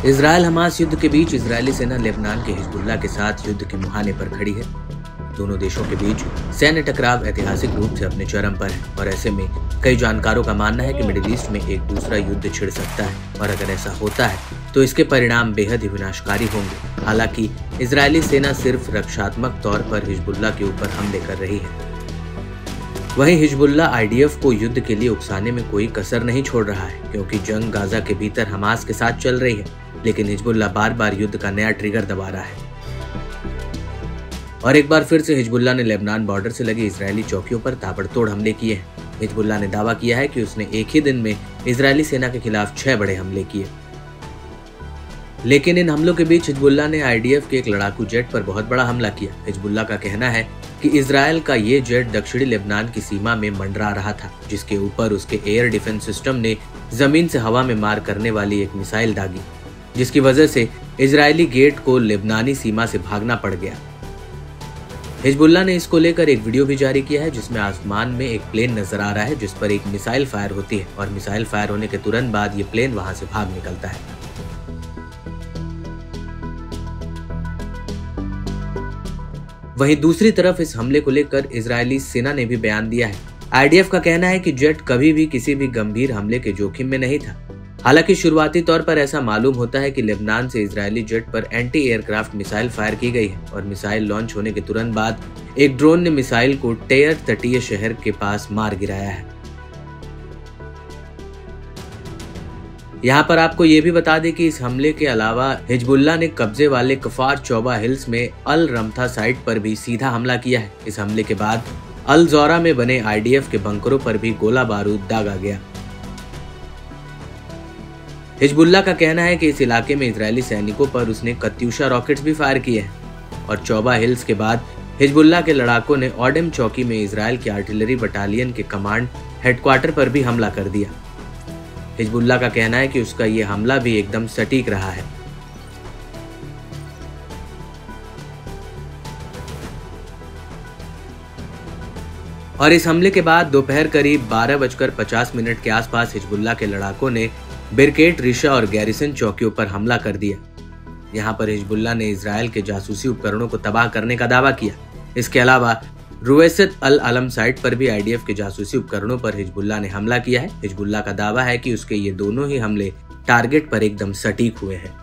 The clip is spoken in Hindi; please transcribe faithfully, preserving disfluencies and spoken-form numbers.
इजरायल हमास युद्ध के बीच इजरायली सेना लेबनान के हिजबुल्लाह के साथ युद्ध के मुहाने पर खड़ी है। दोनों देशों के बीच सैन्य टकराव ऐतिहासिक रूप से अपने चरम पर है और ऐसे में कई जानकारों का मानना है कि मिडिल ईस्ट में एक दूसरा युद्ध छिड़ सकता है और अगर ऐसा होता है तो इसके परिणाम बेहद ही विनाशकारी होंगे। हालांकि इजरायली सेना सिर्फ रक्षात्मक तौर पर हिजबुल्लाह के ऊपर हमले कर रही है, वहीं हिजबुल्लाह आईडीएफ को युद्ध के लिए उकसाने में कोई कसर नहीं छोड़ रहा है, क्योंकि जंग गाजा के भीतर हमास के साथ चल रही है, लेकिन हिजबुल्लाह बार बार युद्ध का नया ट्रिगर दबा रहा है। और एक बार फिर से हिजबुल्लाह ने लेबनान बॉर्डर से लगी इजरायली चौकियों पर ताबड़तोड़ हमले किए हैं। हिजबुल्लाह ने दावा किया है कि उसने एक ही दिन में इजरायली सेना के खिलाफ छह बड़े हमले किए, लेकिन इन हमलों के बीच हिजबुल्लाह ने आईडीएफ के एक लड़ाकू जेट पर बहुत बड़ा हमला किया। हिजबुल्लाह का कहना है कि इजरायल का ये जेट दक्षिणी लेबनान की सीमा में मंडरा रहा था, जिसके ऊपर उसके एयर डिफेंस सिस्टम ने जमीन से हवा में मार करने वाली एक मिसाइल दागी, जिसकी वजह से इजरायली गेट को लेबनानी सीमा से भागना पड़ गया। हिजबुल्लाह ने इसको लेकर एक वीडियो भी जारी किया है, जिसमें आसमान में एक प्लेन नजर आ रहा है जिस पर एक मिसाइल फायर होती है और मिसाइल फायर होने के तुरंत बाद ये प्लेन वहां से भाग निकलता है। वहीं दूसरी तरफ इस हमले को लेकर इजरायली सेना ने भी बयान दिया है। आईडीएफ का कहना है कि जेट कभी भी किसी भी गंभीर हमले के जोखिम में नहीं था। हालांकि शुरुआती तौर पर ऐसा मालूम होता है कि लेबनान से इजरायली जेट पर एंटी एयरक्राफ्ट मिसाइल फायर की गई है और मिसाइल लॉन्च होने के तुरंत बाद एक ड्रोन ने मिसाइल को टेयर तटीय शहर के पास मार गिराया है। यहाँ पर आपको ये भी बता दें कि इस हमले के अलावा हिजबुल्लाह ने कब्जे वाले कफार चौबा हिल्स में अल रमथा साइट पर भी सीधा हमला किया है। इस हमले के बाद अल ज़ौरा में बने आईडीएफ के बंकरों पर भी गोला बारूद दागा गया। हिजबुल्लाह का कहना है कि इस इलाके में इजरायली सैनिकों पर उसने कत्यूशा रॉकेट्स भी फायर किए हैं और चौबा हिल्स के बाद हिजबुल्लाह के लड़ाकों ने ओडेम चौकी में इजरायल की आर्टिलरी बटालियन के कमांड हेडक्वार्टर पर भी हमला कर दिया। हिजबुल्लाह का कहना है कि उसका यह हमला भी एकदम सटीक रहा है। और इस हमले के बाद दोपहर करीब बारह बजकर पचास मिनट के आसपास हिजबुल्लाह के लड़ाकों ने बिरकेट रिशा और गैरिसन चौकियों पर हमला कर दिया। यहाँ पर हिजबुल्लाह ने इजरायल के जासूसी उपकरणों को तबाह करने का दावा किया। इसके अलावा रुवैसत अल अलम साइट पर भी आईडीएफ के जासूसी उपकरणों पर हिजबुल्लाह ने हमला किया है। हिजबुल्लाह का दावा है कि उसके ये दोनों ही हमले टारगेट पर एकदम सटीक हुए हैं।